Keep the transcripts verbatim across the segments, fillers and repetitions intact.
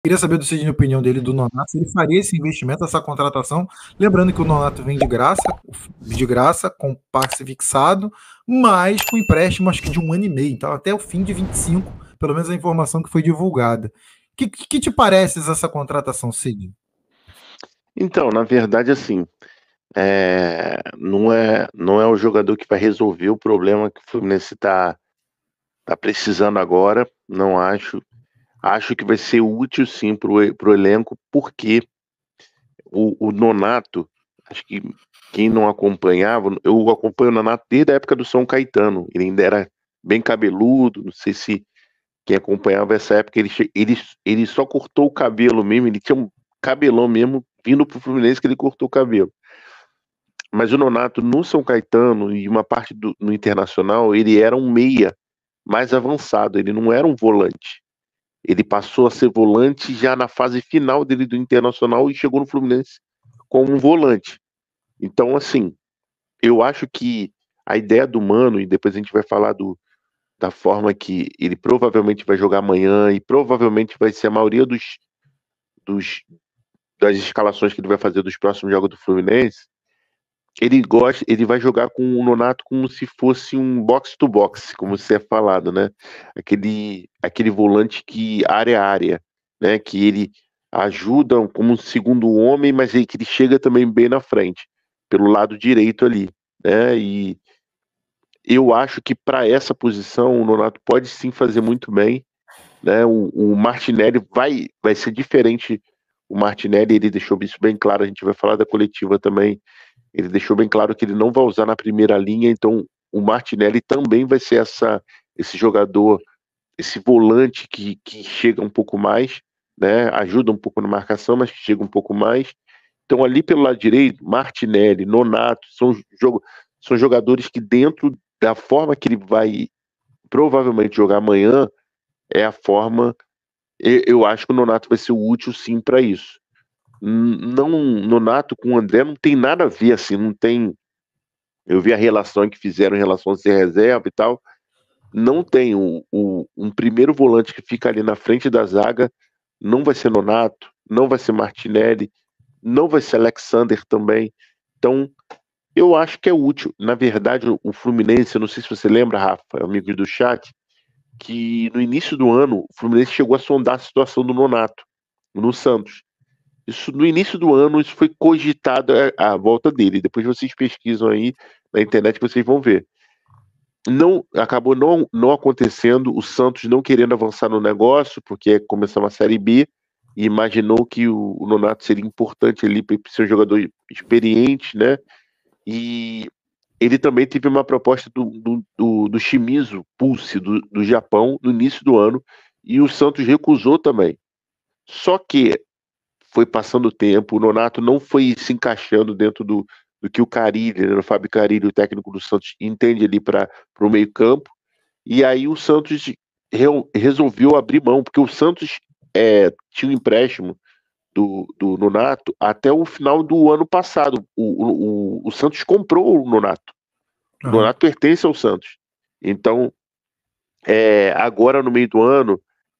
Queria saber do Sidney a opinião dele do Nonato, se ele faria esse investimento, essa contratação, lembrando que o Nonato vem de graça, de graça, com passe fixado, mas com empréstimo acho que de um ano e meio, então até o fim de vinte e cinco, pelo menos a informação que foi divulgada. O que, que te parece essa contratação, Sidney? Então, na verdade, assim, é, não é, não é o jogador que vai resolver o problema que o Fluminense está tá precisando agora, não acho. Acho que vai ser útil sim para o elenco, porque o, o Nonato, acho que quem não acompanhava, eu acompanho o Nonato desde a época do São Caetano, ele ainda era bem cabeludo, não sei se quem acompanhava essa época, ele, ele, ele só cortou o cabelo mesmo, ele tinha um cabelão mesmo, vindo pro Fluminense que ele cortou o cabelo. Mas o Nonato no São Caetano e uma parte do, no Internacional, ele era um meia mais avançado, ele não era um volante. Ele passou a ser volante já na fase final dele do Internacional e chegou no Fluminense como um volante. Então, assim, eu acho que a ideia do Mano, e depois a gente vai falar do, da forma que ele provavelmente vai jogar amanhã e provavelmente vai ser a maioria dos, dos das escalações que ele vai fazer dos próximos jogos do Fluminense, ele gosta, ele vai jogar com o Nonato como se fosse um box to box, como você é falado, né? Aquele, aquele volante que área a área, né? Que ele ajuda como um segundo homem, mas ele, que ele chega também bem na frente, pelo lado direito ali, né? E eu acho que para essa posição o Nonato pode sim fazer muito bem, né? O, o Martinelli vai, vai ser diferente. O Martinelli, ele deixou isso bem claro, a gente vai falar da coletiva também. Ele deixou bem claro que ele não vai usar na primeira linha, então o Martinelli também vai ser essa, esse jogador, esse volante que, que chega um pouco mais, né? Ajuda um pouco na marcação, mas que chega um pouco mais. Então, ali pelo lado direito, Martinelli, Nonato, são, jogo, são jogadores que, dentro da forma que ele vai provavelmente jogar amanhã, é a forma. Eu, eu acho que o Nonato vai ser útil sim para isso. Não, Nonato com o André não tem nada a ver, assim, não tem. Eu vi a relação que fizeram em relação a ser reserva e tal. Não tem o, o, um primeiro volante que fica ali na frente da zaga, não vai ser Nonato, não vai ser Martinelli, não vai ser Alexander também. Então, eu acho que é útil. Na verdade, o Fluminense, eu não sei se você lembra, Rafa, amigo do chat, que no início do ano o Fluminense chegou a sondar a situação do Nonato no Santos. Isso no início do ano, isso foi cogitado a, a volta dele. Depois vocês pesquisam aí na internet que vocês vão ver. Não, acabou não, não acontecendo, o Santos não querendo avançar no negócio, porque começar uma Série B, e imaginou que o, o Nonato seria importante ali para ser um jogador experiente, né? E ele também teve uma proposta do, do, do, do Shimizu Pulse, do, do Japão, no início do ano, e o Santos recusou também. Só que foi passando o tempo, o Nonato não foi se encaixando dentro do, do que o Carille, né, o Fábio Carille, o técnico do Santos, entende ali para o meio campo, e aí o Santos re, resolveu abrir mão, porque o Santos é, tinha um empréstimo do, do Nonato até o final do ano passado. O, o, o Santos comprou o Nonato. O Uhum. Nonato pertence ao Santos. Então, é, agora no meio do ano,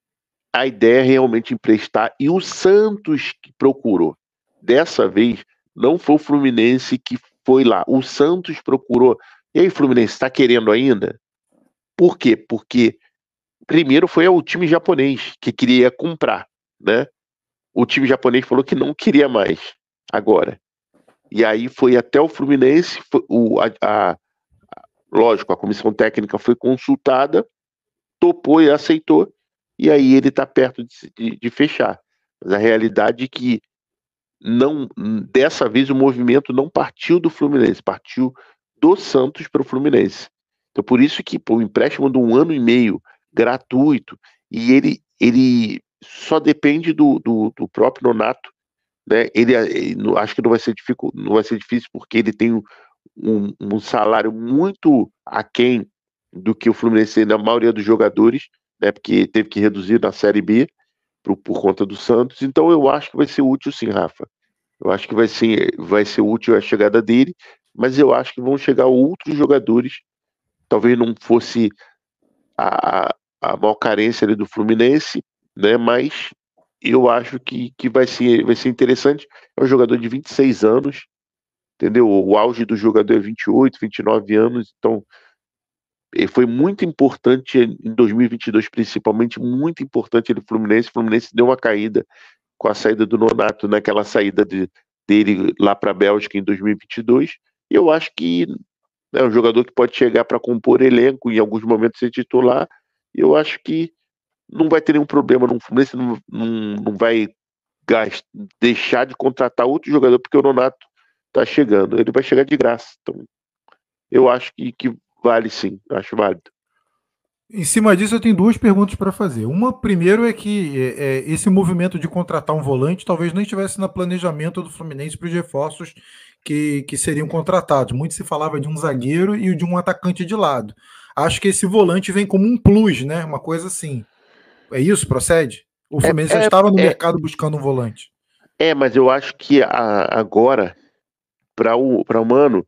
a ideia é realmente emprestar, e o Santos que procurou. Dessa vez, não foi o Fluminense que foi lá, o Santos procurou. E aí, Fluminense, está querendo ainda? Por quê? Porque primeiro foi o time japonês que queria comprar, né? O time japonês falou que não queria mais, agora. E aí foi até o Fluminense, foi, o, a, a, lógico, a comissão técnica foi consultada, topou e aceitou, e aí ele está perto de, de, de fechar. Mas a realidade é que não, dessa vez o movimento não partiu do Fluminense, partiu do Santos para o Fluminense. Então por isso que pô, o empréstimo de um ano e meio gratuito, e ele, ele só depende do, do, do próprio Nonato, né? Ele, ele acho que não vai ser difícil, não vai ser difícil porque ele tem um, um, um salário muito aquém do que o Fluminense tem na maioria dos jogadores, né? Porque teve que reduzir na Série B por, por conta do Santos. Então eu acho que vai ser útil sim, Rafa. Eu acho que vai ser, vai ser útil a chegada dele, mas eu acho que vão chegar outros jogadores. Talvez não fosse a, a maior carência ali do Fluminense, né? Mas eu acho que, que vai, ser, vai ser interessante. É um jogador de vinte e seis anos, entendeu? O auge do jogador é vinte e oito, vinte e nove anos, então ele foi muito importante em dois mil e vinte e dois, principalmente, muito importante ele Fluminense. O Fluminense deu uma caída com a saída do Nonato, naquela saída de, dele lá para a Bélgica em dois mil e vinte e dois. Eu acho que é um jogador que pode chegar para compor elenco, em alguns momentos ser titular. Eu acho que não vai ter nenhum problema. No Fluminense não, não, não vai gastar, deixar de contratar outro jogador porque o Nonato está chegando. Ele vai chegar de graça. Então, eu acho que, que vale sim. Acho válido. Em cima disso, eu tenho duas perguntas para fazer. Uma, primeiro, é que é, é, esse movimento de contratar um volante talvez não estivesse no planejamento do Fluminense para os reforços que, que seriam contratados. Muito se falava de um zagueiro e de um atacante de lado. Acho que esse volante vem como um plus, né? Uma coisa assim. É isso? Procede? O Fluminense É, já é, estava no é, mercado buscando um volante. é, mas eu acho que a, agora, para o, para o Mano,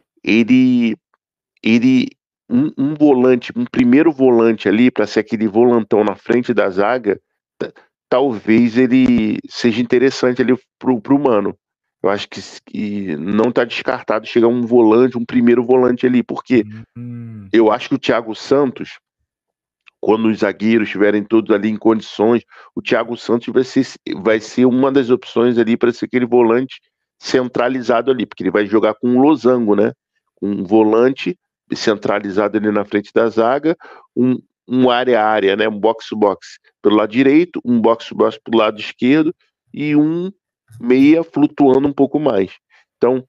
ele, ele um, um volante, um primeiro volante ali, para ser aquele volantão na frente da zaga, t- talvez ele seja interessante ali pro, pro Mano. Eu acho que, que não está descartado chegar um volante, um primeiro volante ali, porque Hum. eu acho que o Thiago Santos, quando os zagueiros estiverem todos ali em condições, o Thiago Santos vai ser, vai ser uma das opções ali para ser aquele volante centralizado ali, porque ele vai jogar com um losango, né? Um volante centralizado ali na frente da zaga, um, um área a área, né? Um box-box pelo lado direito, um box-box pelo lado esquerdo e um meia flutuando um pouco mais. Então,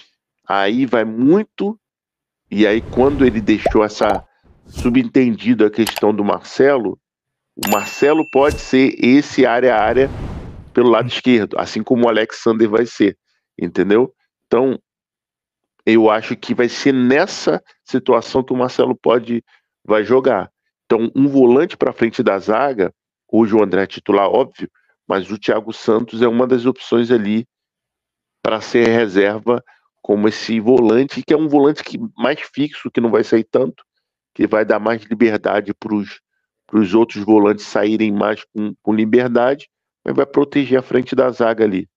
aí vai muito. E aí, quando ele deixou essa subentendido a questão do Marcelo, o Marcelo pode ser esse área a área pelo lado esquerdo, assim como o Alexander vai ser, entendeu? Então, eu acho que vai ser nessa situação que o Marcelo pode vai jogar. Então, um volante para frente da zaga, hoje o André é titular, óbvio, mas o Thiago Santos é uma das opções ali para ser reserva como esse volante, que é um volante que mais fixo, que não vai sair tanto, que vai dar mais liberdade para os outros volantes saírem mais com, com liberdade, mas vai proteger a frente da zaga ali.